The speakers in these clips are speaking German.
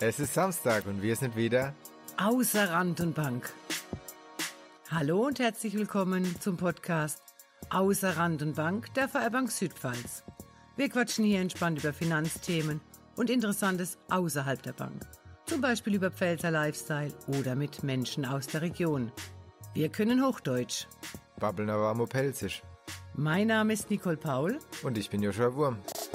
Es ist Samstag und wir sind wieder außer Rand und Bank. Hallo und herzlich willkommen zum Podcast Außer Rand und Bank der VR Bank Südpfalz. Wir quatschen hier entspannt über Finanzthemen und Interessantes außerhalb der Bank. Zum Beispiel über Pfälzer Lifestyle oder mit Menschen aus der Region. Wir können Hochdeutsch. Babbeln aber am Pelzisch. Mein Name ist Nicole Paul. Und ich bin Joshua Wurm.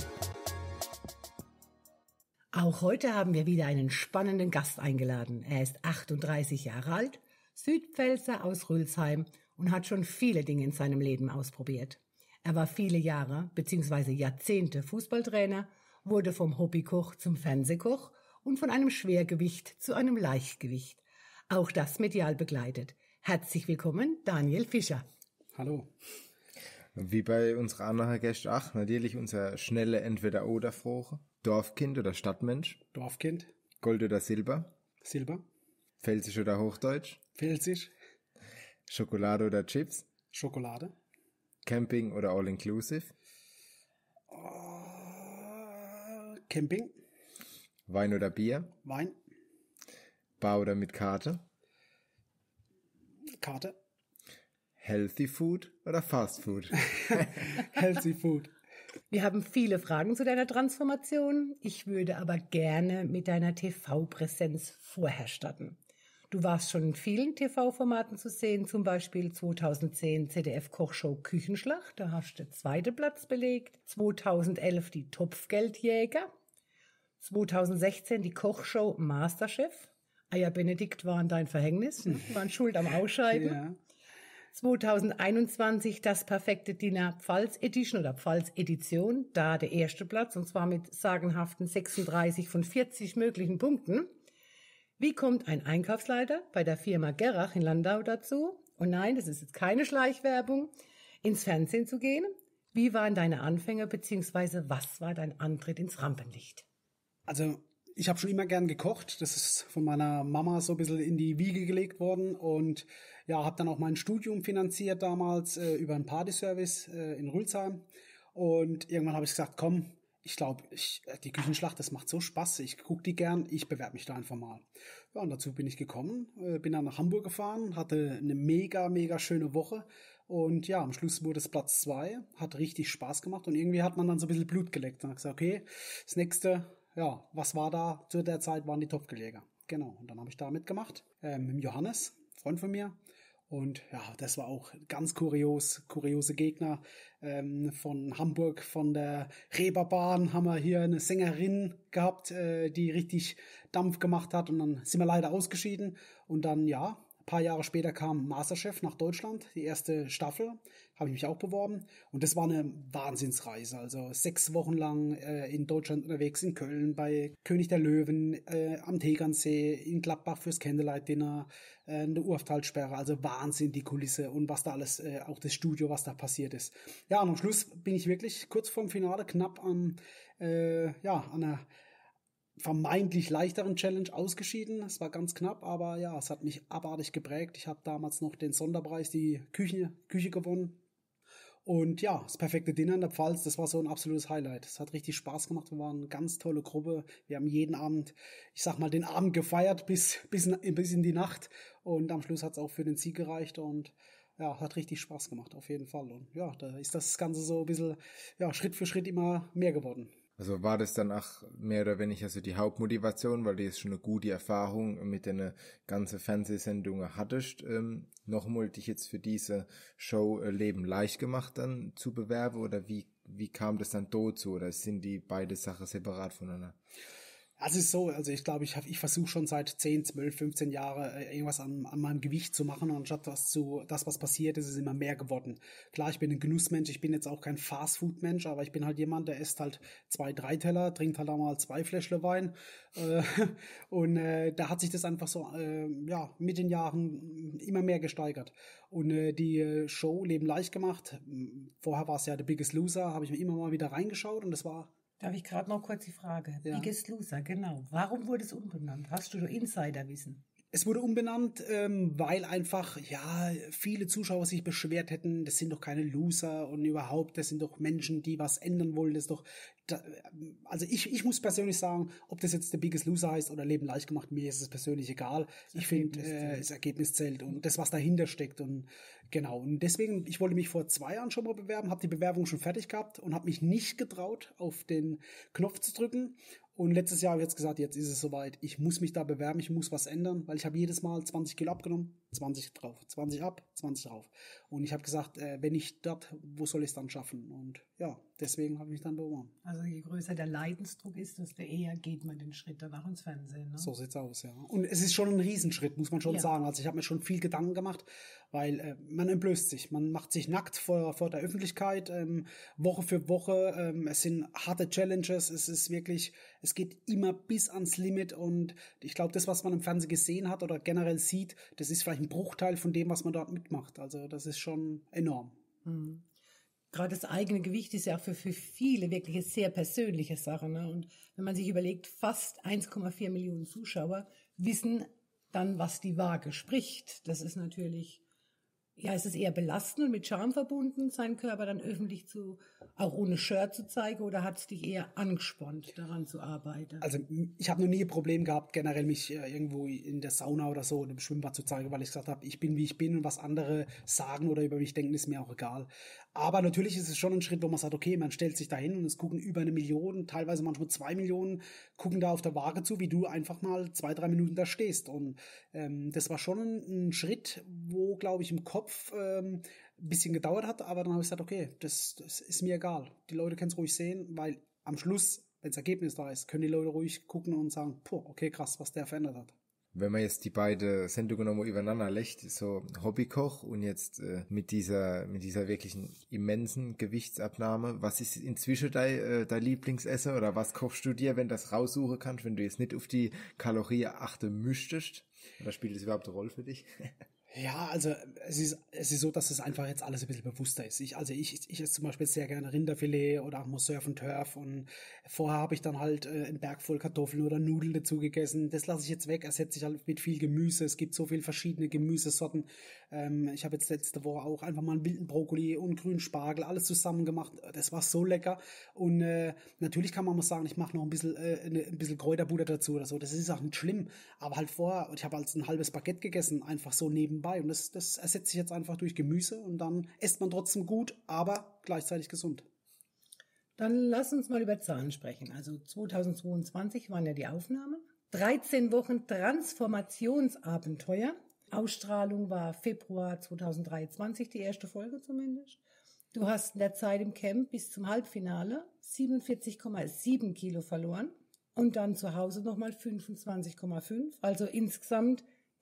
Auch heute haben wir wieder einen spannenden Gast eingeladen. Er ist 38 Jahre alt, Südpfälzer aus Rülsheim und hat schon viele Dinge in seinem Leben ausprobiert. Er war viele Jahre bzw. Jahrzehnte Fußballtrainer, wurde vom Hobbykoch zum Fernsehkoch und von einem Schwergewicht zu einem Leichtgewicht. Auch das medial begleitet. Herzlich willkommen, Daniel Fischer. Hallo. Wie bei unserer anderen Gäste auch, natürlich unser schnelle Entweder-Oder-Frage. Dorfkind oder Stadtmensch? Dorfkind. Gold oder Silber? Silber. Pfälzisch oder Hochdeutsch? Pfälzisch. Schokolade oder Chips? Schokolade. Camping oder All-Inclusive? Camping. Wein oder Bier? Wein. Bar oder mit Karte? Karte. Healthy Food oder Fast Food? Healthy Food. Wir haben viele Fragen zu deiner Transformation. Ich würde aber gerne mit deiner TV-Präsenz vorher starten. Du warst schon in vielen TV-Formaten zu sehen, zum Beispiel 2010 ZDF-Kochshow Küchenschlacht, da hast du den zweiten Platz belegt. 2011 die Topfgeldjäger. 2016 die Kochshow Masterchef. Eier Benedikt waren dein Verhängnis, waren schuld am Ausscheiden. Ja. 2021 das perfekte Dinner Pfalz Edition oder Pfalz Edition, da der erste Platz und zwar mit sagenhaften 36 von 40 möglichen Punkten. Wie kommt ein Einkaufsleiter bei der Firma Gerrach in Landau dazu? Und nein, das ist jetzt keine Schleichwerbung, ins Fernsehen zu gehen. Wie waren deine Anfänge beziehungsweise was war dein Antritt ins Rampenlicht? Also ich habe schon immer gern gekocht. Das ist von meiner Mama so ein bisschen in die Wiege gelegt worden. Und ja, habe dann auch mein Studium finanziert damals über einen Partyservice in Rülsheim. Und irgendwann habe ich gesagt, komm, ich glaube, die Küchenschlacht, das macht so Spaß. Ich gucke die gern, ich bewerbe mich da einfach mal. Ja, und dazu bin ich gekommen, bin dann nach Hamburg gefahren, hatte eine mega, mega schöne Woche. Und ja, am Schluss wurde es Platz 2, hat richtig Spaß gemacht. Und irgendwie hat man dann so ein bisschen Blut geleckt. Und hat gesagt, okay, das nächste... Ja, was war da? Zu der Zeit waren die Topfgeldjäger. Genau, und dann habe ich da mitgemacht, mit Johannes, Freund von mir. Und ja, das war auch ganz kuriose Gegner. Von Hamburg, von der Reeperbahn haben wir hier eine Sängerin gehabt, die richtig Dampf gemacht hat. Und dann sind wir leider ausgeschieden. Und dann, ja, ein paar Jahre später kam Masterchef nach Deutschland, die erste Staffel, habe ich mich auch beworben und das war eine Wahnsinnsreise, also 6 Wochen lang in Deutschland unterwegs, in Köln, bei König der Löwen, am Tegernsee, in Gladbach fürs Candlelight Dinner, eine Urftalsperre, also Wahnsinn die Kulisse und was da alles, auch das Studio, was da passiert ist. Ja, und am Schluss bin ich wirklich kurz vorm Finale knapp an einer vermeintlich leichteren Challenge ausgeschieden. Es war ganz knapp, aber ja, es hat mich abartig geprägt. Ich habe damals noch den Sonderpreis, die Küche gewonnen. Und ja, das perfekte Dinner in der Pfalz, das war so ein absolutes Highlight. Es hat richtig Spaß gemacht. Wir waren eine ganz tolle Gruppe. Wir haben jeden Abend, ich sag mal, den Abend gefeiert bis in die Nacht. Und am Schluss hat es auch für den Sieg gereicht und ja, hat richtig Spaß gemacht, auf jeden Fall. Und ja, da ist das Ganze so ein bisschen, ja, Schritt für Schritt immer mehr geworden. Also war das dann auch mehr oder weniger so die Hauptmotivation, weil du jetzt schon eine gute Erfahrung mit den ganzen Fernsehsendungen hattest, nochmal dich jetzt für diese Show Leben leicht gemacht dann zu bewerben oder wie kam das dann dazu oder sind die beide Sachen separat voneinander? Also es ist so, also ich glaube, ich versuche schon seit 10, 12, 15 Jahre irgendwas an meinem Gewicht zu machen und anstatt was passiert ist, ist immer mehr geworden. Klar, ich bin ein Genussmensch, ich bin jetzt auch kein Fastfood-Mensch, aber ich bin halt jemand, der isst halt 2, 3 Teller, trinkt halt auch mal 2 Fläschle Wein und da hat sich das einfach so mit den Jahren immer mehr gesteigert. Und die Show Leben leicht gemacht, vorher war es ja The Biggest Loser, habe ich mir immer mal wieder reingeschaut und das war... Darf ich gerade noch kurz die Frage? Ja. Biggest Loser, genau. Warum wurde es umbenannt? Hast du Insiderwissen? Es wurde umbenannt, weil einfach, ja, viele Zuschauer sich beschwert hätten, das sind doch keine Loser und überhaupt, das sind doch Menschen, die was ändern wollen, das ist doch, also ich muss persönlich sagen, ob das jetzt The Biggest Loser heißt oder Leben leicht gemacht, mir ist es persönlich egal. Ich finde, das Ergebnis zählt und das, was dahinter steckt und genau. Und deswegen, ich wollte mich vor 2 Jahren schon mal bewerben, habe die Bewerbung schon fertig gehabt und habe mich nicht getraut, auf den Knopf zu drücken. Und letztes Jahr habe ich jetzt gesagt, jetzt ist es soweit. Ich muss mich da bewerben, ich muss was ändern, weil ich habe jedes Mal 20 Kilo abgenommen, 20 drauf, 20 ab, 20 drauf. Und ich habe gesagt, wenn ich dort, wo soll ich es dann schaffen? Und ja, deswegen habe ich mich dann beworben. Also je größer der Leidensdruck ist, desto eher geht man den Schritt danach ins Fernsehen. Ne? So sieht's aus, ja. Und es ist schon ein Riesenschritt, muss man schon sagen. Also ich habe mir schon viel Gedanken gemacht, weil man entblößt sich. Man macht sich nackt vor der Öffentlichkeit, Woche für Woche. Es sind harte Challenges. Es ist wirklich, es geht immer bis ans Limit. Und ich glaube, das, was man im Fernsehen gesehen hat oder generell sieht, das ist vielleicht ein Bruchteil von dem, was man dort mitmacht. Also das ist schon enorm. Mhm. Gerade das eigene Gewicht ist ja auch für viele wirklich eine sehr persönliche Sache. Ne? Und wenn man sich überlegt, fast 1,4 Millionen Zuschauer wissen dann, was die Waage spricht. Das ist natürlich, ja, es ist eher belastend und mit Scham verbunden, seinen Körper dann öffentlich auch ohne Shirt zu zeigen, oder hat es dich eher angespornt, daran zu arbeiten? Also ich habe noch nie ein Problem gehabt, generell mich irgendwo in der Sauna oder so, im Schwimmbad zu zeigen, weil ich gesagt habe, ich bin, wie ich bin und was andere sagen oder über mich denken, ist mir auch egal. Aber natürlich ist es schon ein Schritt, wo man sagt, okay, man stellt sich da hin und es gucken über 1 Million, teilweise manchmal 2 Millionen, gucken da auf der Waage zu, wie du einfach mal 2, 3 Minuten da stehst. Und das war schon ein Schritt, wo, glaube ich, im Kopf ein bisschen gedauert hat, aber dann habe ich gesagt, okay, das ist mir egal. Die Leute können es ruhig sehen, weil am Schluss, wenn das Ergebnis da ist, können die Leute ruhig gucken und sagen, okay, krass, was der verändert hat. Wenn man jetzt die beiden Sendungen nochmal übereinander legt, so Hobbykoch und jetzt mit dieser wirklichen immensen Gewichtsabnahme, was ist inzwischen dein Lieblingsessen oder was kochst du dir, wenn du das raussuchen kannst, wenn du jetzt nicht auf die Kalorien achten müsstest? Oder spielt das überhaupt eine Rolle für dich? Ja, also es ist so, dass es einfach jetzt alles ein bisschen bewusster ist. Ich esse zum Beispiel sehr gerne Rinderfilet oder auch mal Surf and Turf und vorher habe ich dann halt einen Berg voll Kartoffeln oder Nudeln dazu gegessen. Das lasse ich jetzt weg, ersetze ich halt mit viel Gemüse. Es gibt so viele verschiedene Gemüsesorten. Ich habe jetzt letzte Woche auch einfach mal einen wilden Brokkoli und grünen Spargel, alles zusammen gemacht. Das war so lecker. Und natürlich kann man mal sagen, ich mache noch ein bisschen Kräuterbutter dazu oder so. Das ist auch nicht schlimm. Aber halt vorher, ich habe halt ein halbes Baguette gegessen, einfach so nebenbei. Und das ersetzt sich jetzt einfach durch Gemüse und dann isst man trotzdem gut, aber gleichzeitig gesund. Dann lass uns mal über Zahlen sprechen. Also 2022 waren ja die Aufnahmen. 13 Wochen Transformationsabenteuer. Ausstrahlung war Februar 2023, die erste Folge zumindest. Du hast in der Zeit im Camp bis zum Halbfinale 47,7 Kilo verloren und dann zu Hause nochmal 25,5, also insgesamt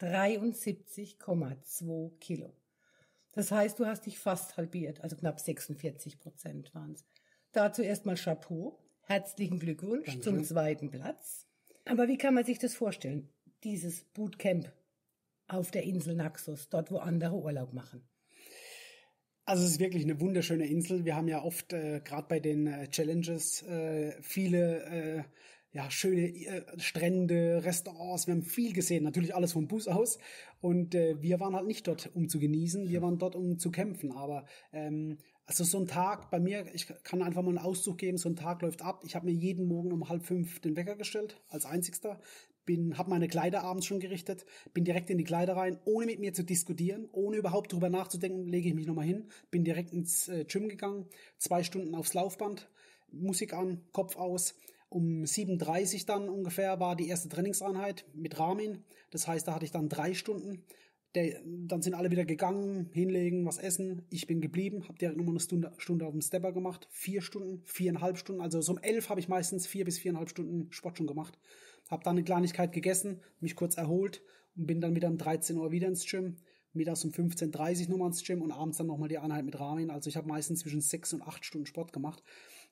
73,2 Kilo. Das heißt, du hast dich fast halbiert, also knapp 46% waren es. Dazu erstmal Chapeau, herzlichen Glückwunsch Dankeschön. zum 2. Platz. Aber wie kann man sich das vorstellen, dieses Bootcamp auf der Insel Naxos, dort wo andere Urlaub machen? Also es ist wirklich eine wunderschöne Insel. Wir haben ja oft, gerade bei den Challenges, viele schöne Strände, Restaurants. Wir haben viel gesehen, natürlich alles vom Bus aus. Und wir waren halt nicht dort, um zu genießen. Wir waren dort, um zu kämpfen. Aber also so ein Tag bei mir, ich kann einfach mal einen Auszug geben, so ein Tag läuft ab. Ich habe mir jeden Morgen um 4:30 den Wecker gestellt, als einzigster. Habe meine Kleider abends schon gerichtet, bin direkt in die Kleider rein, ohne mit mir zu diskutieren, ohne überhaupt drüber nachzudenken, lege ich mich nochmal hin, bin direkt ins Gym gegangen, 2 Stunden aufs Laufband, Musik an, Kopf aus. Um 7:30 dann ungefähr war die erste Trainingseinheit mit Ramin. Das heißt, da hatte ich dann 3 Stunden. Dann sind alle wieder gegangen, hinlegen, was essen. Ich bin geblieben, habe direkt nochmal eine Stunde auf dem Stepper gemacht. 4 Stunden, 4,5 Stunden. Also so um 11 habe ich meistens 4 bis 4,5 Stunden Sport schon gemacht. Habe dann eine Kleinigkeit gegessen, mich kurz erholt und bin dann wieder um 13 Uhr wieder ins Gym. Mittags um 15:30 nochmal ins Gym und abends dann nochmal die Einheit mit Ramin. Also ich habe meistens zwischen 6 und 8 Stunden Sport gemacht.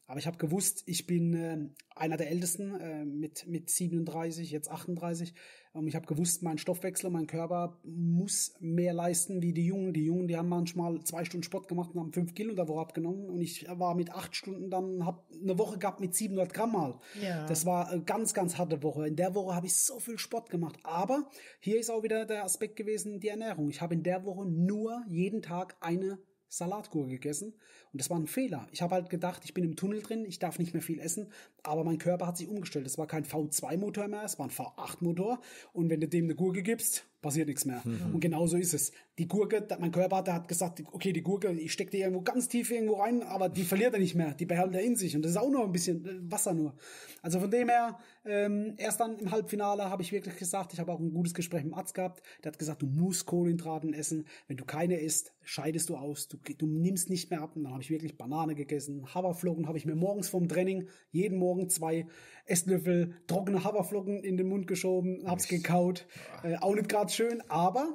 Aber ich habe gewusst, ich bin einer der Ältesten mit 37, jetzt 38. Ich habe gewusst, mein Stoffwechsel, mein Körper muss mehr leisten wie die Jungen. Die Jungen, die haben manchmal 2 Stunden Sport gemacht und haben 5 Kilo in der Woche abgenommen. Und ich war mit 8 Stunden dann, habe eine Woche gehabt mit 700 Gramm mal. Ja. Das war eine ganz, ganz harte Woche. In der Woche habe ich so viel Sport gemacht. Aber hier ist auch wieder der Aspekt gewesen, die Ernährung. Ich habe in der Woche nur jeden Tag eine Salatgurke gegessen und das war ein Fehler. Ich habe halt gedacht, ich bin im Tunnel drin, ich darf nicht mehr viel essen, aber mein Körper hat sich umgestellt. Es war kein V2-Motor mehr, es war ein V8-Motor und wenn du dem eine Gurke gibst, passiert nichts mehr. Und genau so ist es. Die Gurke, mein Körper, der hat gesagt, okay, die Gurke, ich stecke die irgendwo ganz tief irgendwo rein, aber die verliert er nicht mehr, die behält er in sich und das ist auch nur ein bisschen Wasser nur. Also von dem her, erst dann im Halbfinale habe ich wirklich gesagt, ich habe auch ein gutes Gespräch mit dem Arzt gehabt, der hat gesagt, du musst Kohlenhydraten essen, wenn du keine isst, scheidest du aus, du nimmst nicht mehr ab und dann habe ich wirklich Banane gegessen, Haferflocken habe ich mir morgens vorm Training, jeden Morgen 2 Esslöffel trockene Haferflocken in den Mund geschoben, hab's gekaut, auch nicht gerade schön, aber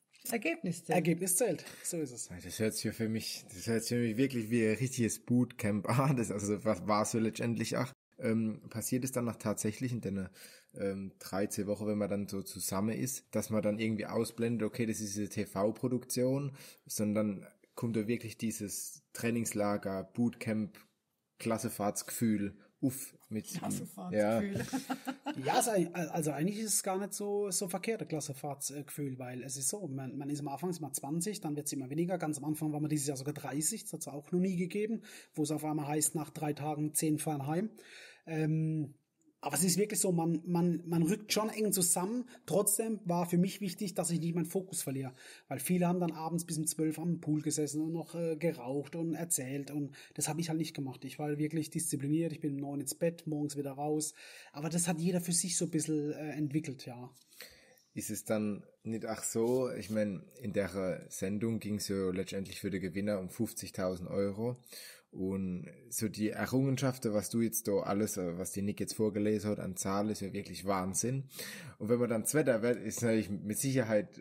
Ergebnis zählt, so ist es. Das hört sich für mich wirklich wie ein richtiges Bootcamp an. Das was war so letztendlich auch. Passiert es dann noch tatsächlich in der 13 Woche, wenn man dann so zusammen ist, dass man dann irgendwie ausblendet, okay, das ist eine TV-Produktion, sondern kommt da wirklich dieses Trainingslager, Bootcamp, Klassefahrtsgefühl mit Klassefahrtsgefühl. Ja, also eigentlich ist es gar nicht so verkehrt, das Klassefahrtsgefühl, weil es ist so, man ist am Anfang ist mal 20, dann wird es immer weniger. Ganz am Anfang war man dieses Jahr sogar 30, das hat es auch noch nie gegeben, wo es auf einmal heißt, nach 3 Tagen 10 fahren heim. Aber es ist wirklich so, man rückt schon eng zusammen. Trotzdem war für mich wichtig, dass ich nicht meinen Fokus verliere. Weil viele haben dann abends bis um 12 am Pool gesessen und noch geraucht und erzählt. Und das habe ich halt nicht gemacht. Ich war wirklich diszipliniert. Ich bin um 9 ins Bett, morgens wieder raus. Aber das hat jeder für sich so ein bisschen entwickelt, ja. Ist es dann nicht auch so, ich meine, in der Sendung ging es ja letztendlich für den Gewinner um 50.000 Euro. Und so die Errungenschaften, was du jetzt da alles, was die Nick jetzt vorgelesen hat an Zahlen, ist ja wirklich Wahnsinn. Und wenn man dann Zweiter wird, ist natürlich mit Sicherheit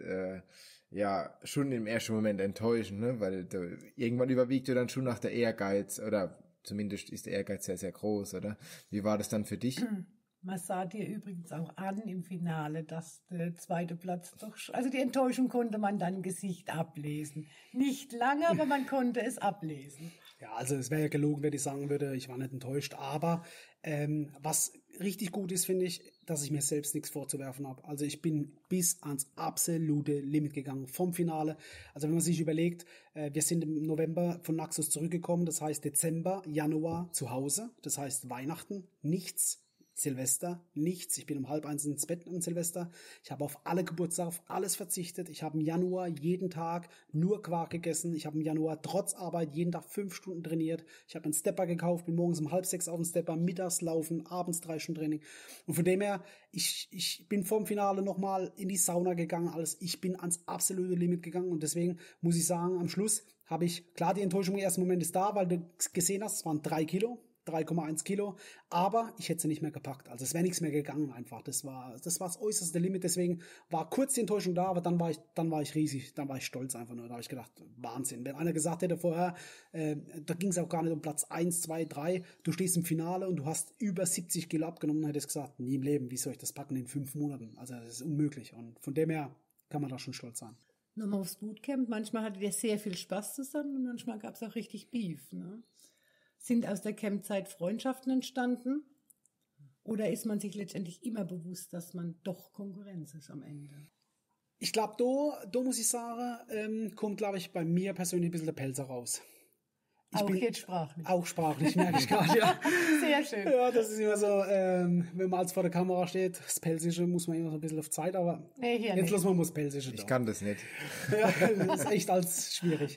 ja schon im ersten Moment enttäuschend, ne? Weil irgendwann überwiegt ja dann schon nach der Ehrgeiz, oder zumindest ist der Ehrgeiz sehr, sehr groß, oder? Wie war das dann für dich? Man sah dir übrigens auch an im Finale, dass der zweite Platz doch, also die Enttäuschung konnte man dann im Gesicht ablesen. Nicht lange, aber man konnte es ablesen. Ja, also es wäre ja gelogen, wenn ich sagen würde, ich war nicht enttäuscht. Aber was richtig gut ist, finde ich, dass ich mir selbst nichts vorzuwerfen habe. Also ich bin bis ans absolute Limit gegangen vom Finale. Also wenn man sich überlegt, wir sind im November von Naxos zurückgekommen, das heißt Dezember, Januar zu Hause, das heißt Weihnachten, nichts. Silvester, nichts. Ich bin um 12:30 ins Bett am Silvester. Ich habe auf alle Geburtstage, auf alles verzichtet. Ich habe im Januar jeden Tag nur Quark gegessen. Ich habe im Januar trotz Arbeit jeden Tag 5 Stunden trainiert. Ich habe einen Stepper gekauft, bin morgens um 5:30 auf den Stepper, mittags laufen, abends 3 Stunden Training. Und von dem her, ich bin vorm Finale nochmal in die Sauna gegangen. Alles. Ich bin ans absolute Limit gegangen und deswegen muss ich sagen, am Schluss habe ich, klar, die Enttäuschung im ersten Moment ist da, weil du gesehen hast, es waren 3 Kilo. 3,1 Kilo, aber ich hätte sie nicht mehr gepackt. Also es wäre nichts mehr gegangen einfach. Das war das äußerste Limit. Deswegen war kurz die Enttäuschung da, aber dann war ich riesig, dann war ich stolz einfach nur. Da habe ich gedacht, Wahnsinn. Wenn einer gesagt hätte vorher, da ging es auch gar nicht um Platz 1, 2, 3, du stehst im Finale und du hast über 70 Kilo abgenommen, dann hätte ich gesagt, nie im Leben, wie soll ich das packen in 5 Monaten? Also das ist unmöglich. Und von dem her kann man da schon stolz sein. Nochmal aufs Bootcamp, manchmal hattet ihr sehr viel Spaß zusammen und manchmal gab es auch richtig Beef, ne? Sind aus der Campzeit Freundschaften entstanden? Oder ist man sich letztendlich immer bewusst, dass man doch Konkurrenz ist am Ende? Ich glaube, da muss ich sagen, kommt, glaube ich, bei mir persönlich ein bisschen der Pelzer raus. Jetzt sprachlich. Auch sprachlich, merke ich gerade, ja. Sehr schön. Ja, das ist immer so, wenn man als vor der Kamera steht, das Pelsische muss man immer so ein bisschen auf Zeit, aber nee, jetzt lassen wir mal das Pelsische da. Ich kann das nicht. Ja, das ist echt als schwierig.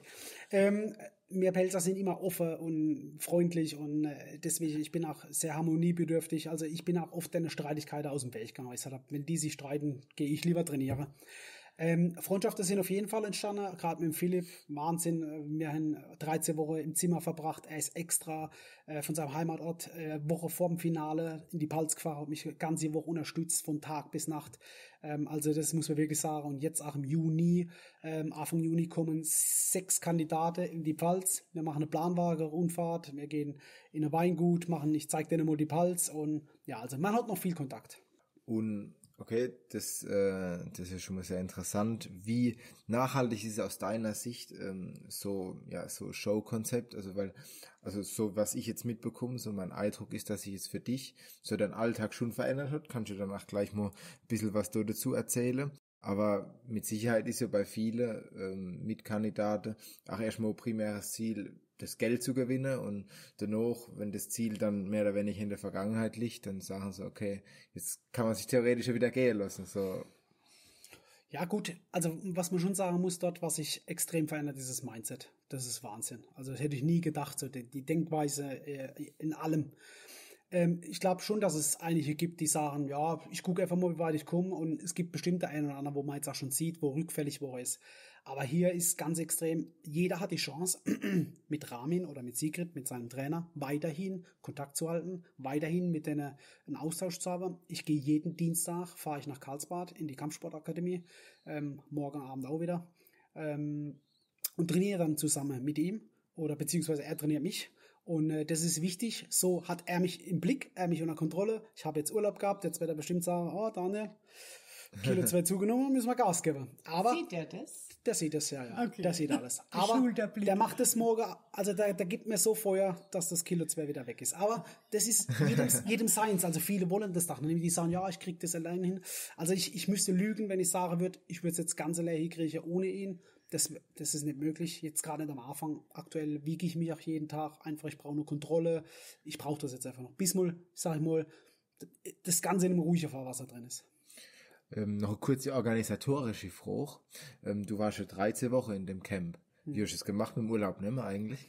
Wir Pelzer sind immer offen und freundlich und deswegen, ich bin auch sehr harmoniebedürftig. Also ich bin auch oft eine Streitigkeit aus dem Weg gegangen. Ich sage, wenn die sich streiten, gehe ich lieber trainieren. Freundschaften sind auf jeden Fall entstanden, gerade mit dem Philipp, Wahnsinn, wir haben 13 Wochen im Zimmer verbracht, er ist extra von seinem Heimatort Woche vor dem Finale in die Palz gefahren, hat mich ganze Woche unterstützt, von Tag bis Nacht, also das muss man wirklich sagen, und jetzt auch im Juni, Anfang Juni kommen 6 Kandidaten in die Pfalz, wir machen eine Planwagen-Rundfahrt, wir gehen in ein Weingut, ich zeige denen mal die Pfalz und ja, also man hat noch viel Kontakt. Und okay, das ist schon mal sehr interessant. Wie nachhaltig ist aus deiner Sicht so Showkonzept? Also so was ich jetzt mitbekomme, so mein Eindruck ist, dass sich jetzt für dich so dein Alltag schon verändert hat. Kannst du danach gleich mal ein bisschen was dazu erzählen? Aber mit Sicherheit ist ja bei vielen Mitkandidaten auch erstmal primäres Ziel, das Geld zu gewinnen, und danach, wenn das Ziel dann mehr oder weniger in der Vergangenheit liegt, dann sagen sie, okay, jetzt kann man sich theoretisch wieder gehen lassen. So. Ja gut, also was man schon sagen muss dort, was sich extrem verändert, ist das Mindset. Das ist Wahnsinn. Also das hätte ich nie gedacht, so die Denkweise in allem. Ich glaube schon, dass es einige gibt, die sagen, ja, ich gucke einfach mal, wie weit ich komme, und es gibt bestimmte einen oder anderen, wo man jetzt auch schon sieht, wo rückfällig wo er ist. Aber hier ist ganz extrem, jeder hat die Chance, mit Ramin oder mit Sigrid, mit seinem Trainer, weiterhin Kontakt zu halten, weiterhin mit denen einen Austausch zu haben. Ich gehe jeden Dienstag, fahre ich nach Karlsbad in die Kampfsportakademie, morgen Abend auch wieder, und trainiere dann zusammen mit ihm, oder beziehungsweise er trainiert mich. Und das ist wichtig, so hat er mich im Blick, er mich unter Kontrolle. Ich habe jetzt Urlaub gehabt, jetzt wird er bestimmt sagen, oh Daniel, Kilo 2 zugenommen, müssen wir Gas geben. Aber sieht der das? der sieht das, ja. Okay. Der sieht alles. Aber der macht das morgen, also der gibt mir so Feuer, dass das Kilo 2 wieder weg ist. Aber das ist jedem seins. Also viele wollen das doch nicht. Die sagen, ja, ich krieg das allein hin. Also ich müsste lügen, wenn ich sagen würde, ich würde es jetzt ganz allein hinkriegen ohne ihn. Das ist nicht möglich. Jetzt gerade am Anfang, aktuell wiege ich mich auch jeden Tag. Einfach, ich brauche nur Kontrolle. Ich brauche das jetzt einfach noch. Bis mal, sag ich mal, das Ganze in einem ruhigen Fahrwasser drin ist. Noch eine kurze organisatorische Frage. Du warst schon 13 Wochen in dem Camp. Wie hast du es gemacht mit dem Urlaub, nicht mehr eigentlich?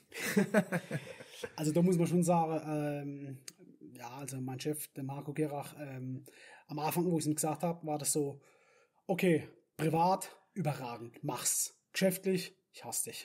Also da muss man schon sagen, ja, also mein Chef, der Marco Gerach, am Anfang, wo ich es ihm gesagt habe, war das so, okay, privat, überragend, mach's. Geschäftlich, ich hasse dich.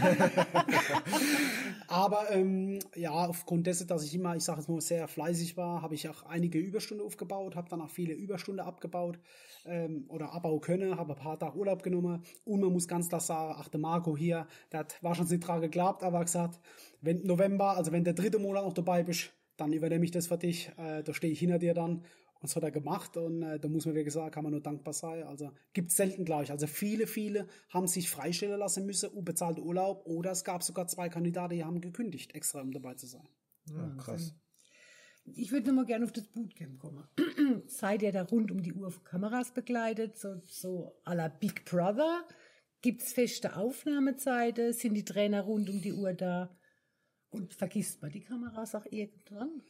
Aber ja, aufgrund dessen, dass ich immer, ich sage jetzt mal, sehr fleißig war, habe ich auch einige Überstunden aufgebaut, habe dann auch viele Überstunden abgebaut oder abbauen können, habe ein paar Tage Urlaub genommen, und man muss ganz klar sagen, ach, der Marco hier, der hat wahrscheinlich nicht dran geglaubt, aber gesagt, wenn November, also wenn der 3. Monat noch dabei bist, dann übernehme ich das für dich, da stehe ich hinter dir dann. Und das hat er gemacht, und da muss man, wie gesagt, kann man nur dankbar sein. Also gibt es selten, glaube ich. Also viele haben sich freistellen lassen müssen, unbezahlten Urlaub, oder es gab sogar 2 Kandidaten, die haben gekündigt, extra um dabei zu sein. Ja, krass. Ich würde nochmal gerne auf das Bootcamp kommen. Seid ihr da rund um die Uhr auf Kameras begleitet, so à la Big Brother? Gibt es feste Aufnahmezeiten? Sind die Trainer rund um die Uhr da? Und vergisst man die Kameras auch irgendwann?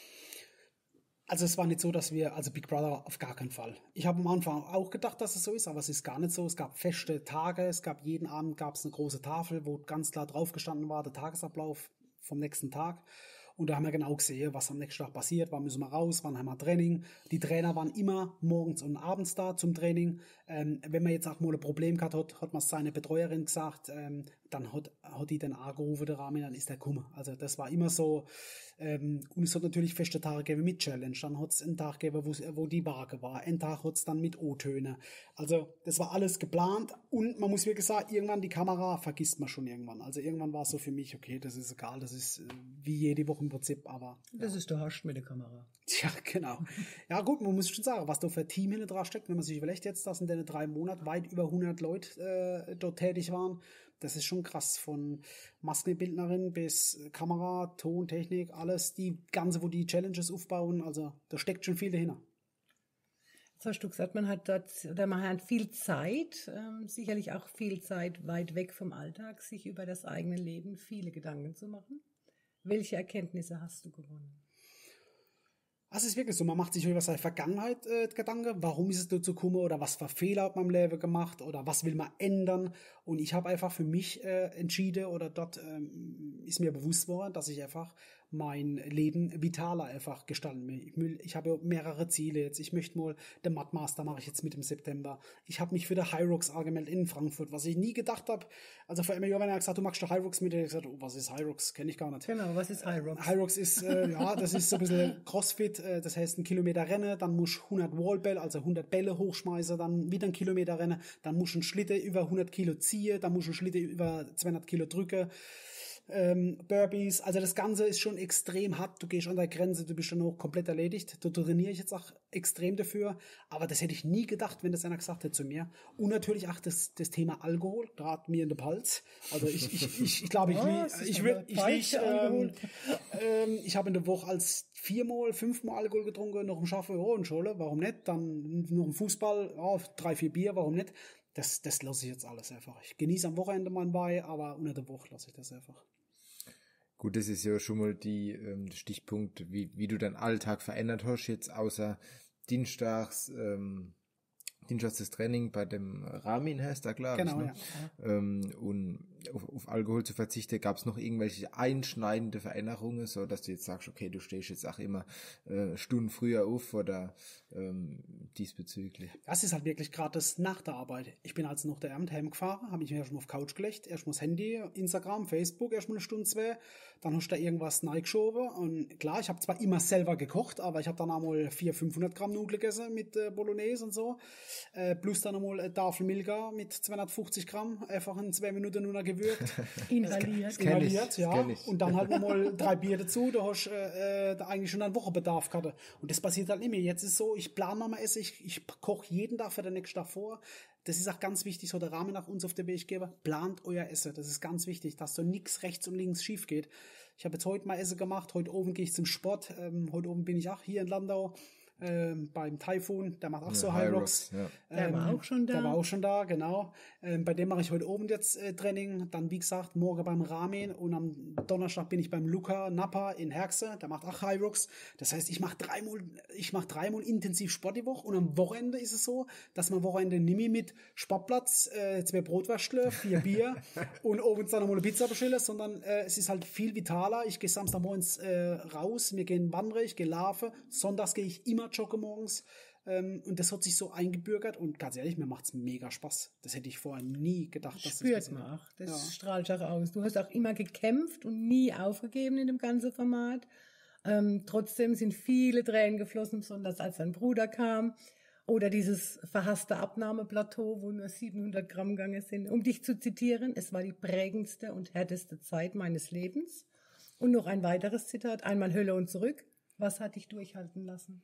Also es war nicht so, dass also Big Brother auf gar keinen Fall. Ich habe am Anfang auch gedacht, dass es so ist, aber es ist gar nicht so. Es gab feste Tage, jeden Abend gab es eine große Tafel, wo ganz klar drauf gestanden war, der Tagesablauf vom nächsten Tag. Und da haben wir genau gesehen, was am nächsten Tag passiert, wann müssen wir raus, wann haben wir Training. Die Trainer waren immer morgens und abends da zum Training. Wenn man jetzt auch mal ein Problem gehabt hat man seine Betreuerin gesagt, dann hat die den angerufen, der Ramin, dann ist der gekommen. Also das war immer so. Und es hat natürlich feste Tage gegeben mit Challenge. Dann hat es einen Tag gegeben, wo die Waage war. Einen Tag hat es dann mit O-Töne. Also das war alles geplant. Und man muss wirklich sagen, irgendwann die Kamera vergisst man schon irgendwann. Also irgendwann war es so für mich, okay, das ist egal, das ist wie jede Woche im Prinzip. Aber das ist der Hascht mit der Kamera. Tja, genau. Ja gut, man muss schon sagen, was da für ein Team hinten dran steckt, wenn man sich überlegt jetzt, dass in den 3 Monaten weit über 100 Leute dort tätig waren. Das ist schon krass, von Maskenbildnerin bis Kamera, Ton, Technik, alles, die ganze, wo die Challenges aufbauen, also da steckt schon viel dahinter. Jetzt hast du gesagt, man hat viel Zeit, sicherlich auch viel Zeit weit weg vom Alltag, sich über das eigene Leben viele Gedanken zu machen. Welche Erkenntnisse hast du gewonnen? Also es ist wirklich so, man macht sich über seine Vergangenheit Gedanken, warum ist es dazu gekommen oder was für Fehler hat man im Leben gemacht oder was will man ändern, und ich habe einfach für mich entschieden oder dort ist mir bewusst worden, dass ich einfach mein Leben vitaler einfach gestalten. Ich habe mehrere Ziele jetzt. Ich möchte mal, den Mudmaster mache ich jetzt mit im September. Ich habe mich für der Hyrox angemeldet in Frankfurt, was ich nie gedacht habe. Also vor einem Jahr, wenn er gesagt, du machst der Hyrox mit, ich gesagt, oh, was ist Hyrox? Kenne ich gar nicht. Genau, was ist Hyrox? Hyrox ist, das ist so ein bisschen Crossfit, das heißt 1 Kilometer Rennen, dann musst du 100 Wallbälle, also 100 Bälle hochschmeißen, dann wieder 1 Kilometer Rennen, dann musst du einen Schlitte über 100 Kilo ziehen, dann musst du einen Schlitte über 200 Kilo drücken, Burpees, also das Ganze ist schon extrem hart, du gehst an der Grenze, du bist dann auch komplett erledigt, da trainiere ich jetzt auch extrem dafür, aber das hätte ich nie gedacht, wenn das einer gesagt hätte zu mir. Und natürlich auch das Thema Alkohol, gerade mir in der Palz, also ich glaube, ich habe in der Woche als 4-mal, 5-mal Alkohol getrunken, noch im Schaffen, oh, und Scholle, warum nicht, dann noch im Fußball, 3-4 Bier, warum nicht, das lasse ich jetzt alles einfach. Ich genieße am Wochenende mein Wein, aber unter der Woche lasse ich das einfach. Gut, das ist ja schon mal der Stichpunkt, wie du deinen Alltag verändert hast, jetzt außer Dienstags das Training bei dem Ramin heißt da, glaube ich. Genau, ne? ja. Und auf Alkohol zu verzichten, gab es noch irgendwelche einschneidende Veränderungen, so dass du jetzt sagst, okay, du stehst jetzt auch immer Stunden früher auf oder diesbezüglich? Das ist halt wirklich gerade das nach der Arbeit. Ich bin also noch der Abend heimgefahren, habe mich erstmal auf die Couch gelegt, erstmal das Handy, Instagram, Facebook, erstmal 1 Stunde, 2, dann hast du da irgendwas reingeschoben und klar, ich habe zwar immer selber gekocht, aber ich habe dann einmal 400-500 Gramm Nudeln gegessen mit Bolognese und so, plus dann einmal eine Tafel Milka mit 250 Gramm, einfach in 2 Minuten nur noch gewürgt. Inhaliert, ja. Und dann halt nochmal 3 Bier dazu, da hast du eigentlich schon einen Wochenbedarf gehabt. Und das passiert halt nicht mehr. Jetzt ist so, ich plane nochmal Essen, ich koche jeden Tag für den nächsten Tag vor. Das ist auch ganz wichtig, so der Rahmen nach uns auf der Weg gebe. Plant euer Essen. Das ist ganz wichtig, dass so nichts rechts und links schief geht. Ich habe jetzt heute mal Essen gemacht. Heute oben gehe ich zum Sport. Heute oben bin ich auch hier in Landau. Beim Typhoon, der macht auch so Hyrox. Ja. Der war auch schon da. Der war auch schon da, genau. Bei dem mache ich heute oben jetzt Training. Dann, wie gesagt, morgen beim Ramin und am Donnerstag bin ich beim Luca Nappa in Herxe. Der macht auch Hyrox. Das heißt, ich mache dreimal intensiv Sport die Woche und am Wochenende ist es so, dass man am Wochenende nehme mit Sportplatz, 2 Brotwürstle, 4 Bier und oben dann nochmal eine Pizza bestelle, sondern es ist halt viel vitaler. Ich gehe Samstagmorgens raus, wir gehen wandern, ich gehe laufen. Sonntags gehe ich immer joggen morgens. Und das hat sich so eingebürgert und ganz ehrlich, mir macht's mega Spaß. Das hätte ich vorher nie gedacht. Dass Spürt man auch. Das strahlt auch aus. Du hast auch immer gekämpft und nie aufgegeben in dem ganzen Format. Trotzdem sind viele Tränen geflossen, besonders als dein Bruder kam. Oder dieses verhasste Abnahmeplateau, wo nur 700 Gramm gegangen sind. Um dich zu zitieren, es war die prägendste und härteste Zeit meines Lebens. Und noch ein weiteres Zitat, einmal Hölle und zurück. Was hat dich durchhalten lassen?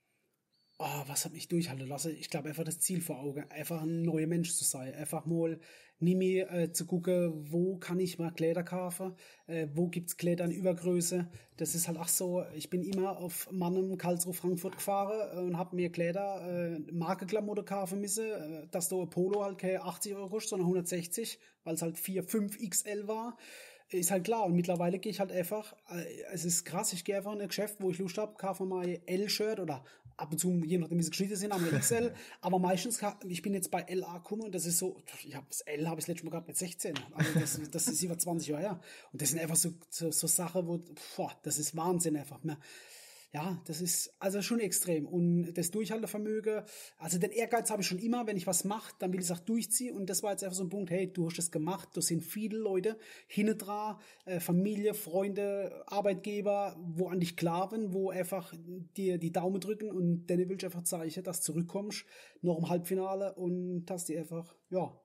Oh, was hat mich durchhalten lassen? Ich glaube einfach das Ziel vor Augen, einfach ein neuer Mensch zu sein, einfach mal nicht mehr zu gucken, wo kann ich mal Kleider kaufen, wo gibt's Kleider in Übergröße. Das ist halt auch so, ich bin immer auf Mannheim, Karlsruhe, Frankfurt gefahren und habe mir Kleider, Markenklamotten kaufen müssen, dass da ein Polo halt keine 80 Euro kostet, sondern 160, weil es halt 4-5 XL war. Ist halt klar, und mittlerweile gehe ich halt einfach, es ist krass, ich gehe einfach in ein Geschäft, wo ich Lust habe, kaufe mal ein L-Shirt oder ab und zu, je nachdem wie sie geschnitten sind, haben wir XL, aber meistens, ich bin jetzt bei LA gekommen und das ist so, das L habe ich das letzte Mal gehabt mit 16, also das ist über 20 Jahre her und das sind einfach so Sachen, wo, das ist Wahnsinn einfach, ja, das ist also schon extrem. Und das Durchhaltevermögen, also den Ehrgeiz habe ich schon immer, wenn ich was mache, dann will ich es auch durchziehen. Und das war jetzt einfach so ein Punkt, hey, du hast das gemacht, da sind viele Leute hinten dran, Familie, Freunde, Arbeitgeber, wo an dich glauben, wo einfach dir die Daumen drücken und denen will ich einfach zeigen, dass du zurückkommst, noch im Halbfinale und dass die einfach, ja,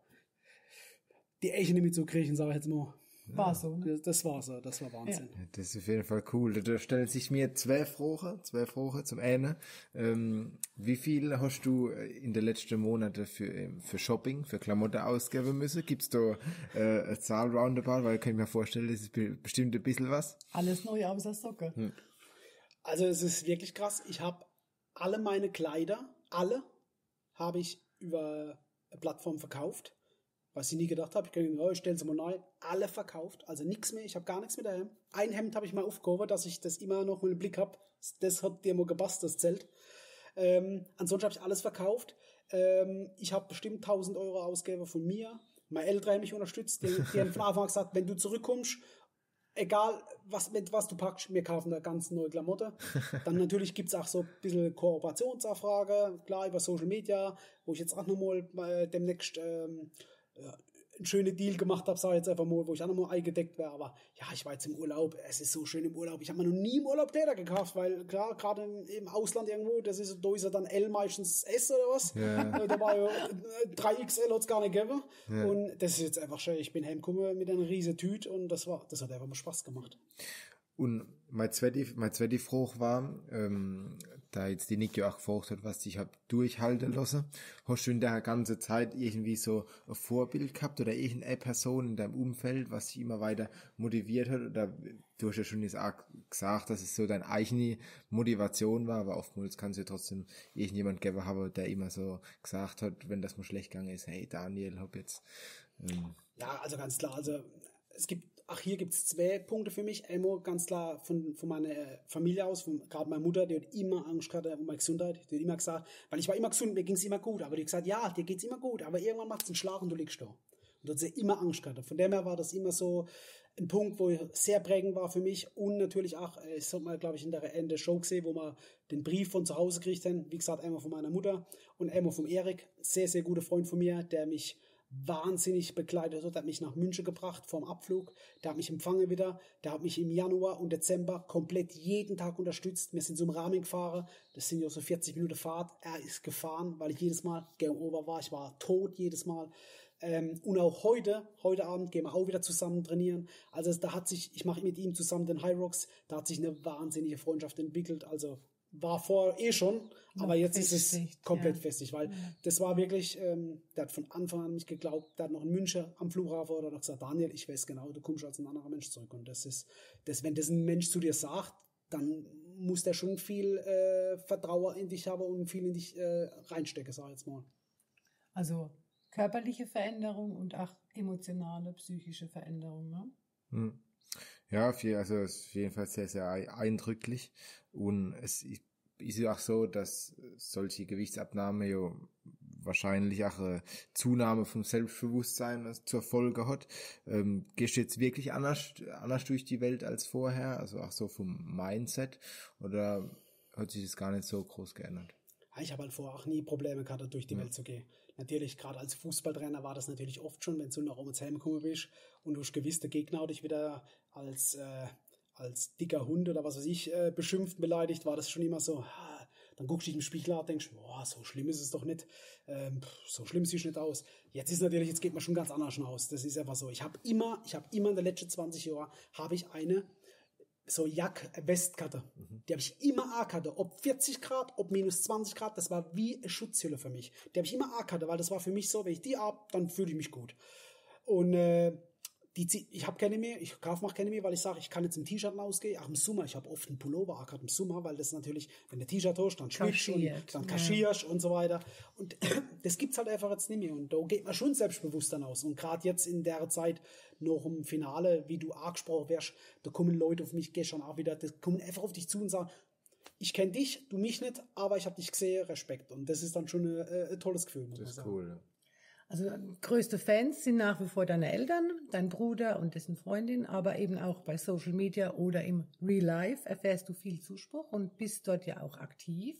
die Eche nicht mit so kriegen, sage ich jetzt mal. War so, ne? Das war so, das war Wahnsinn. Ja, das ist auf jeden Fall cool. Da stellen sich mir zwei Fragen zum einen. Wie viel hast du in den letzten Monaten für Shopping, für Klamotten ausgeben müssen? Gibt's da eine Zahl roundabout? Weil ich kann mir vorstellen, das ist bestimmt ein bisschen was. Alles neu außer Socke. Also es ist wirklich krass. Ich habe alle meine Kleider, habe ich über eine Plattform verkauft. Was ich nie gedacht habe, ich stelle es mal neu, alle verkauft, also nichts mehr, ich habe gar nichts mehr daheim. Ein Hemd habe ich mal aufgehoben, dass ich das immer noch mal im Blick habe, das hat dir mal gepasst, das Zelt. Ansonsten habe ich alles verkauft. Ich habe bestimmt 1.000 Euro ausgegeben von mir. Meine Eltern haben mich unterstützt, die haben von Anfang an gesagt, wenn du zurückkommst, egal, mit was du packst, wir kaufen da ganz neue Klamotten. Dann natürlich gibt's auch so ein bisschen Kooperationsanfrage, klar, über Social Media, wo ich jetzt auch nochmal demnächst einen schönen Deal gemacht habe, sag ich jetzt einfach mal, wo ich auch nochmal eingedeckt wäre. Aber ja, ich war jetzt im Urlaub, es ist so schön im Urlaub. Ich habe mir noch nie im Urlaub Kleider gekauft, weil klar, gerade im Ausland irgendwo, da ist ja dann L meistens S oder was. Ja. Da war ja 3XL hat es gar nicht gegeben. Ja. Und das ist jetzt einfach schön. Ich bin heimgekommen mit einer riesen Tüte und das hat einfach mal Spaß gemacht. Und meine zweite Frage war, da jetzt die Niki auch gefragt hat, was dich hab durchhalten lassen, hast du in der ganzen Zeit irgendwie so ein Vorbild gehabt oder irgendeine Person in deinem Umfeld, was dich immer weiter motiviert hat? Oder du hast ja schon jetzt auch gesagt, dass es so deine eigene Motivation war, aber oftmals kann es ja trotzdem irgendjemand geben haben, der immer so gesagt hat, wenn das mal schlecht gegangen ist, hey Daniel, hab jetzt... Ja, also ganz klar, also hier gibt's 2 Punkte für mich. Einmal ganz klar von meiner Familie aus, gerade meine Mutter, die hat immer Angst gehabt um meine Gesundheit. Die hat immer gesagt, weil ich war immer gesund, mir ging's immer gut. Aber die hat gesagt, ja, dir geht's immer gut, aber irgendwann macht's einen Schlag und du liegst da. Und da hat sie immer Angst gehabt. Von dem her war das immer so ein Punkt, wo sehr prägend war für mich. Und natürlich auch, ich habe mal, glaube ich, in der Show gesehen, wo wir den Brief von zu Hause gekriegt haben. Wie gesagt, einmal von meiner Mutter und einmal vom Erik. Sehr, sehr guter Freund von mir, der mich wahnsinnig begleitet hat, hat mich nach München gebracht vom Abflug, der hat mich empfangen wieder, der hat mich im Januar und Dezember komplett jeden Tag unterstützt. Wir sind so im Rahmen gefahren, das sind ja so 40 Minuten Fahrt, er ist gefahren, weil ich jedes Mal Game Over war, ich war tot jedes Mal. Und auch heute Abend gehen wir auch wieder zusammen trainieren. Also ich mache mit ihm zusammen den High Rocks, da hat sich eine wahnsinnige Freundschaft entwickelt, also war vorher schon, aber jetzt ist es komplett festig, weil das war wirklich, der hat von Anfang an nicht geglaubt, der hat noch in München am Flughafen oder noch gesagt, Daniel, ich weiß genau, du kommst als ein anderer Mensch zurück und wenn das ein Mensch zu dir sagt, dann muss der schon viel Vertrauen in dich haben und viel in dich reinstecken, sag ich jetzt mal. Also körperliche Veränderung und auch emotionale, psychische Veränderung, ne? Ja, also es ist auf jeden Fall sehr, sehr eindrücklich und es ist ja auch so, dass solche Gewichtsabnahme ja wahrscheinlich auch eine Zunahme vom Selbstbewusstsein zur Folge hat. Gehst du jetzt wirklich anders durch die Welt als vorher, also auch so vom Mindset, oder hat sich das gar nicht so groß geändert? Ich habe halt vorher auch nie Probleme gehabt, durch die Welt zu gehen. Natürlich, gerade als Fußballtrainer war das natürlich oft schon, wenn du nach oben heimgekommen bist und du hast gewiss, der Gegner hat dich wieder als dicker Hund oder was weiß ich beschimpft, beleidigt, war das schon immer so, dann guckst du dich im Spiegel an und denkst, boah, so schlimm ist es doch nicht, so schlimm sieht es nicht aus. Jetzt geht man schon ganz anders aus, das ist einfach so. Ich habe immer in den letzten 20 Jahren, habe ich eine so Jack-Westkarte. Die habe ich immer A-Karte. Ob 40 Grad, ob minus 20 Grad, das war wie eine Schutzhülle für mich. Die habe ich immer A-Karte, weil das war für mich so, wenn ich die habe, dann fühle ich mich gut. Und ich habe keine mehr, ich kaufe auch keine mehr, weil ich sage, ich kann jetzt im T-Shirt rausgehen, auch im Sommer, ich habe oft einen Pullover, auch gerade im Sommer, weil das natürlich, wenn du T-Shirt hast, dann schwitzt und dann kaschierst und so weiter. Und das gibt's halt einfach jetzt nicht mehr. Und da geht man schon selbstbewusst dann aus. Und gerade jetzt in der Zeit noch im Finale, wie du angesprochen wärst, da kommen Leute auf mich gestern auch wieder, die kommen einfach auf dich zu und sagen, ich kenne dich, du mich nicht, aber ich habe dich gesehen, Respekt. Und das ist dann schon ein tolles Gefühl, muss man sagen. Das ist cool, ja. Also größte Fans sind nach wie vor deine Eltern, dein Bruder und dessen Freundin, aber eben auch bei Social Media oder im Real Life erfährst du viel Zuspruch und bist dort ja auch aktiv.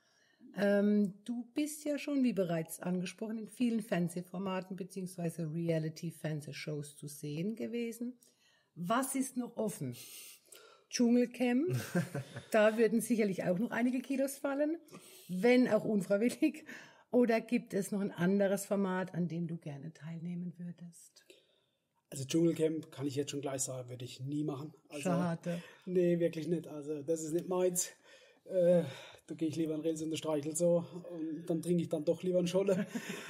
Du bist ja schon, wie bereits angesprochen, in vielen Fernsehformaten bzw. Reality-Fernsehshows zu sehen gewesen. Was ist noch offen? Dschungelcamp, da würden sicherlich auch noch einige Kilos fallen, wenn auch unfreiwillig. Oder gibt es noch ein anderes Format, an dem du gerne teilnehmen würdest? Also Dschungelcamp, kann ich jetzt schon gleich sagen, würde ich nie machen. Also, schade. Nee, wirklich nicht. Also das ist nicht meins. Da gehe ich lieber in Rills und der Streichel so und dann trinke ich dann doch lieber einen Scholle.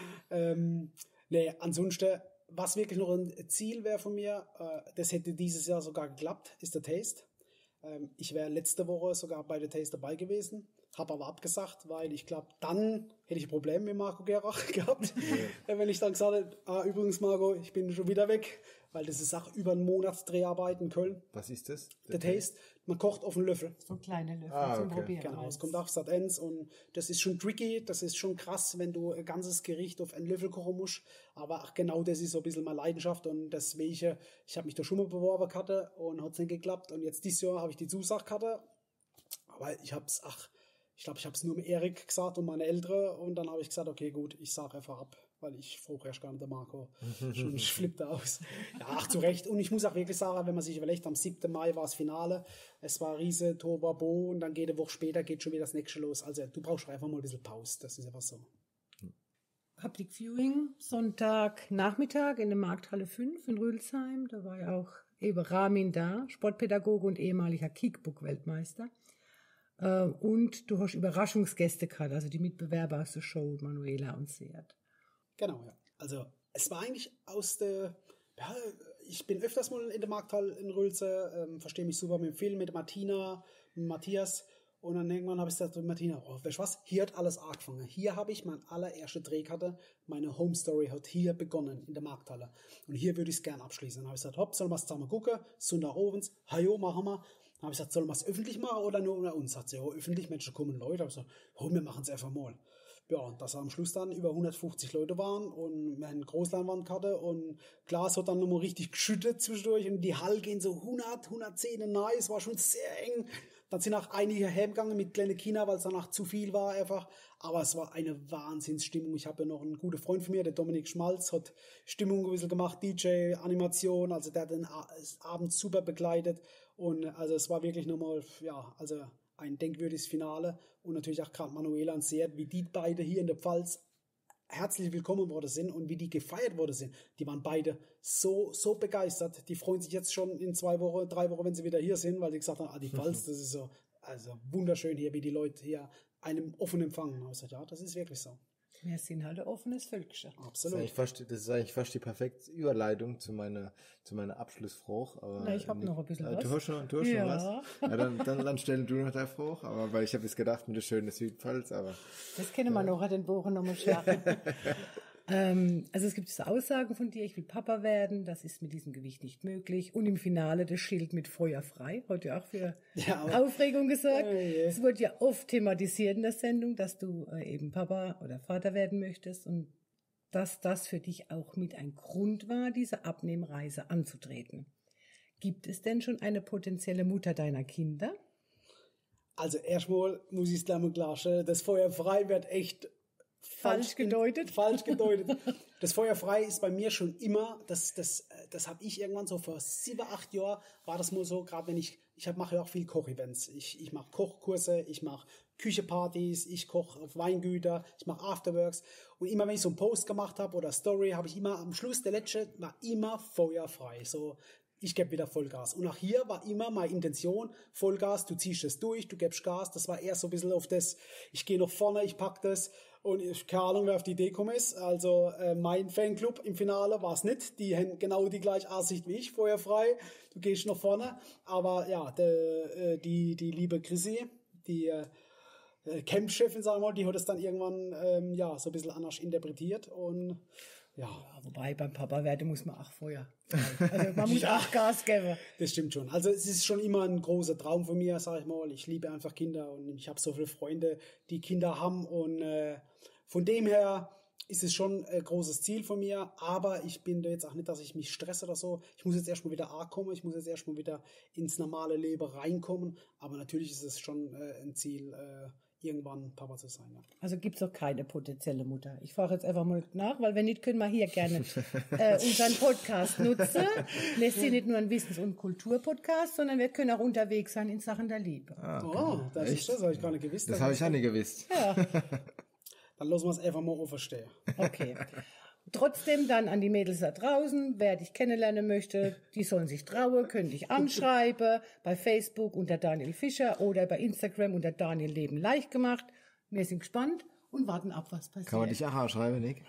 Nee, ansonsten, was wirklich noch ein Ziel wäre von mir, das hätte dieses Jahr sogar geklappt, ist der Taste. Ich wäre letzte Woche sogar bei der Taste dabei gewesen. habe aber abgesagt, weil ich glaube, dann hätte ich ein Problem mit Marco Gerach gehabt, wenn ich dann gesagt hätte, übrigens Marco, ich bin schon wieder weg, weil das ist auch über einen Monat Dreharbeit in Köln. Was ist das? Der Taste. Man kocht auf einen Löffel. So kleine Löffel zum Probieren. Genau, es kommt auch Sat.1 und das ist schon tricky, das ist schon krass, wenn du ein ganzes Gericht auf einen Löffel kochen musst, aber auch genau das ist so ein bisschen meine Leidenschaft und deswegen, ich habe mich da schon mal beworben hatte und hat es nicht geklappt und jetzt dieses Jahr habe ich die Zusagkarte, aber ich glaube, ich habe es nur mit Erik gesagt und meine Eltern und dann habe ich gesagt, okay, gut, ich sage einfach ab, weil ich frage erst gar nicht, der Marco schon flippt aus. Ja, ach, zu Recht. Und ich muss auch wirklich sagen, wenn man sich überlegt, am 7. Mai war das Finale, es war riese Tobabo und dann geht eine Woche später, geht schon wieder das nächste los. Also du brauchst einfach mal ein bisschen Pause, das ist einfach so. Public Viewing, Sonntagnachmittag in der Markthalle 5 in Rüdelsheim. Da war ja auch eben Ramin da, Sportpädagoge und ehemaliger Kickbook-Weltmeister. Und du hast Überraschungsgäste gehabt, also die Mitbewerber aus der Show, Manuela und Seat. Genau, ja. Also es war eigentlich ich bin öfters mal in der Markthalle in Rülse, verstehe mich super mit dem Film, mit Martina, mit Matthias. Und dann irgendwann habe ich gesagt, Martina, weißt du was, hier hat alles angefangen. Hier habe ich meine allererste Drehkarte, meine Home Story hat hier begonnen, in der Markthalle. Und hier würde ich es gerne abschließen. Dann habe ich gesagt, hopp, sollen wir es zusammen gucken? Sonntagsabends, hajo, machen wir. Dann habe ich gesagt, sollen wir es öffentlich machen oder nur unter uns? Hat sie, öffentlich, Menschen kommen Leute. Habe ich gesagt, wir machen es einfach mal. Ja, und dass am Schluss dann über 150 Leute waren und wir eine Großleinwandkarte und Glas hat dann nochmal richtig geschüttet zwischendurch und die Halle gehen so 110 nahe, es war schon sehr eng. Dann sind auch einige heimgegangen mit kleinen Kindern, weil es danach zu viel war einfach. Aber es war eine Wahnsinnsstimmung. Ich habe ja noch einen guten Freund von mir, der Dominik Schmalz, hat Stimmung ein bisschen gemacht, DJ, Animation, also der hat den Abend super begleitet. Und also es war wirklich nochmal, ja, also ein denkwürdiges Finale. Und natürlich auch gerade Manuela und Seat, wie die beide hier in der Pfalz herzlich willkommen worden sind und wie die gefeiert worden sind. Die waren beide so begeistert. Die freuen sich jetzt schon in 2 Wochen, 3 Wochen, wenn sie wieder hier sind, weil die gesagt haben, die Pfalz, das ist so, also wunderschön hier, wie die Leute hier einem offen empfangen. Also, ja, das ist wirklich so. Wir sind halt ein offenes Völkchen. Absolut. Das ist eigentlich fast die perfekte Überleitung zu meiner Abschlussfrage. Aber Na, ich habe noch ein bisschen was. Du hast schon was? Ja, dann stellen du noch deine Frage. Aber weil ich habe jetzt gedacht mit der schönen Südpfalz, aber... Das kennen wir noch, den Bogen nochmal schlagen. Also es gibt so Aussagen von dir, ich will Papa werden, das ist mit diesem Gewicht nicht möglich. Und im Finale das Schild mit Feuer frei, heute auch für Aufregung gesorgt. Es wird ja oft thematisiert in der Sendung, dass du eben Papa oder Vater werden möchtest und dass das für dich auch mit ein Grund war, diese Abnehmreise anzutreten. Gibt es denn schon eine potenzielle Mutter deiner Kinder? Also erstmal muss ich es gleich mal klarstellen, das Feuer frei wird echt falsch gedeutet. Das Feuer frei ist bei mir schon immer, das habe ich irgendwann so vor 7, 8 Jahren, war das mal so, gerade wenn ich mache ja auch viel Kochevents. Ich mache Kochkurse, ich mache Küchepartys, ich koche auf Weingüter, ich mache Afterworks. Und immer wenn ich so einen Post gemacht habe oder Story, habe ich immer am Schluss, der letzte war immer feuerfrei. So, ich gebe wieder Vollgas. Und auch hier war immer meine Intention, Vollgas, du ziehst es durch, du gibst Gas. Das war erst so ein bisschen auf das, ich gehe nach vorne, ich pack das. Und keine Ahnung, wer auf die Idee gekommen ist. Also mein Fanclub im Finale war es nicht. Die haben genau die gleiche Ansicht wie ich, feuerfrei. Du gehst nach vorne. Aber ja, die liebe Chrissy, die Campchefin, sagen wir mal, die hat es dann irgendwann so ein bisschen anders interpretiert. Und ja, wobei beim Papa werden muss man auch Feuer. Also man muss auch Gas geben. Das stimmt schon. Also es ist schon immer ein großer Traum von mir, sag ich mal. Ich liebe einfach Kinder und ich habe so viele Freunde, die Kinder haben und von dem her ist es schon ein großes Ziel von mir, aber ich bin da jetzt auch nicht, dass ich mich stresse oder so. Ich muss jetzt erstmal wieder ankommen, ich muss jetzt erstmal wieder ins normale Leben reinkommen, aber natürlich ist es schon ein Ziel, irgendwann Papa zu sein. Ja. Also gibt's auch keine potenzielle Mutter. Ich frage jetzt einfach mal nach, weil wenn nicht, können wir hier gerne unseren Podcast nutzen. Wir sind nicht nur ein Wissens- und Kulturpodcast, sondern wir können auch unterwegs sein in Sachen der Liebe. Okay. Das ist das, habe ich gar nicht gewusst. Das habe ich auch nicht gewusst. Ja. Dann lassen wir es einfach mal verstehen. Okay. Trotzdem dann an die Mädels da draußen, wer dich kennenlernen möchte, die sollen sich trauen, können dich anschreiben, bei Facebook unter Daniel Fischer oder bei Instagram unter Daniel Leben leicht gemacht. Wir sind gespannt und warten ab, was passiert. Kann man dich auch anschreiben, Nick?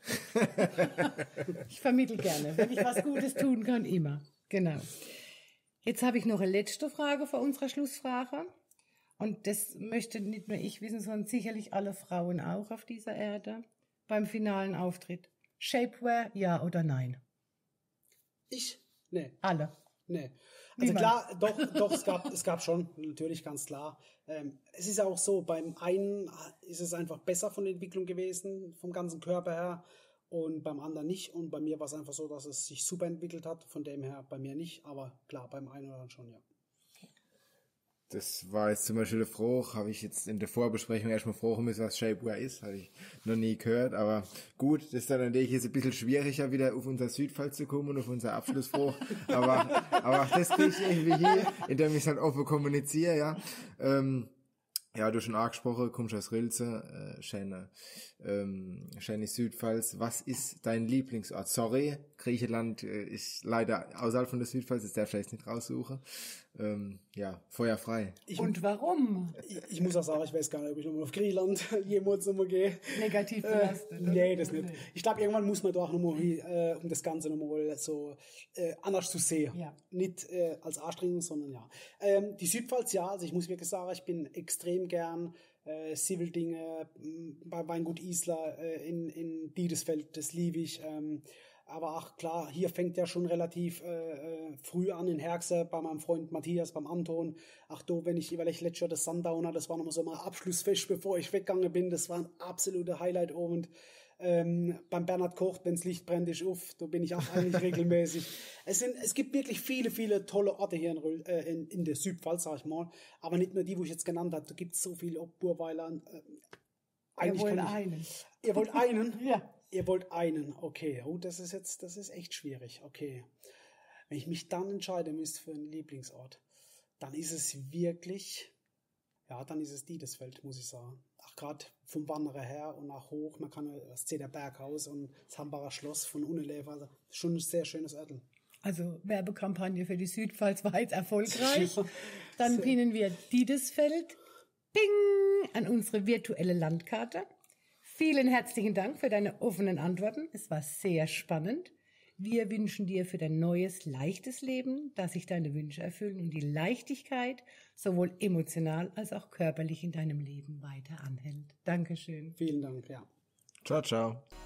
Ich vermittle gerne, wenn ich was Gutes tun kann, immer. Genau. Jetzt habe ich noch eine letzte Frage vor unserer Schlussfrage. Und das möchte nicht nur ich wissen, sondern sicherlich alle Frauen auch auf dieser Erde beim finalen Auftritt. Shapewear, ja oder nein? Ich? Nee. Alle. Nee. Also Niemand. klar, doch, es gab schon, natürlich ganz klar. Es ist auch so, beim einen ist es einfach besser von der Entwicklung gewesen, vom ganzen Körper her, und beim anderen nicht. Und bei mir war es einfach so, dass es sich super entwickelt hat, von dem her bei mir nicht, aber klar, beim einen oder anderen schon, ja. Das war jetzt zum Beispiel der Froch, habe ich jetzt in der Vorbesprechung erstmal fragen müssen, was Shapewear ist, habe ich noch nie gehört, aber gut, das ist dann natürlich jetzt ein bisschen schwieriger, wieder auf unser Südpfalz zu kommen und auf unser Abschlussfroch, aber auch das kriege ich irgendwie hier, indem ich es halt offen kommuniziere, ja. Ja, du schon angesprochen, kommst aus Rilze, schöne Südpfalz. Was ist dein Lieblingsort? Sorry, Griechenland ist leider außerhalb von der Südpfalz, das darf ich jetzt nicht raussuchen. Ja, Feuer frei. Und warum? Ich muss auch sagen, ich weiß gar nicht, ob ich nochmal auf Griechenland jemals nochmal gehe. Negativ belastet. Nee, das nicht. Ich glaube, irgendwann muss man da auch nochmal, um das Ganze nochmal so anders zu sehen. Ja. Nicht als Anstrengung, sondern ja. Die Südpfalz, ja, also ich muss wirklich sagen, ich bin extrem gern Sivildinge, bei Weingut Isler, in Diedesfeld, das liebe ich. Aber auch klar, hier fängt ja schon relativ früh an in Herxe bei meinem Freund Matthias, beim Anton. Ach du, weil ich letztes Jahr das Sundowner, das war nochmal so mal Abschlussfest, bevor ich weggegangen bin. Das war ein absoluter Highlight. Und beim Bernhard Koch, wenn's Licht brennt, ist auf. Da bin ich auch eigentlich regelmäßig. Es gibt wirklich viele, viele tolle Orte hier in der Südpfalz, sag ich mal. Aber nicht nur die, wo ich jetzt genannt habe. Da gibt's so viele, ob Burweiler. Wir wollen einen. Ihr wollt einen? Ja. Ihr wollt einen, okay. Oh, das ist echt schwierig, okay. Wenn ich mich dann entscheiden müsste für einen Lieblingsort, dann ist es wirklich, ja, dann ist es Diedesfeld, muss ich sagen. Auch gerade vom Wanderer her und nach hoch, man kann das Zeder Berghaus und das Hambacher Schloss von Unilever, also schon ein sehr schönes Örtel. Also Werbekampagne für die Südpfalz war jetzt erfolgreich. Dann pinnen wir Diedesfeld, ping, an unsere virtuelle Landkarte. Vielen herzlichen Dank für deine offenen Antworten. Es war sehr spannend. Wir wünschen dir für dein neues, leichtes Leben, dass sich deine Wünsche erfüllen und die Leichtigkeit sowohl emotional als auch körperlich in deinem Leben weiter anhält. Dankeschön. Vielen Dank, ja. Ciao, ciao.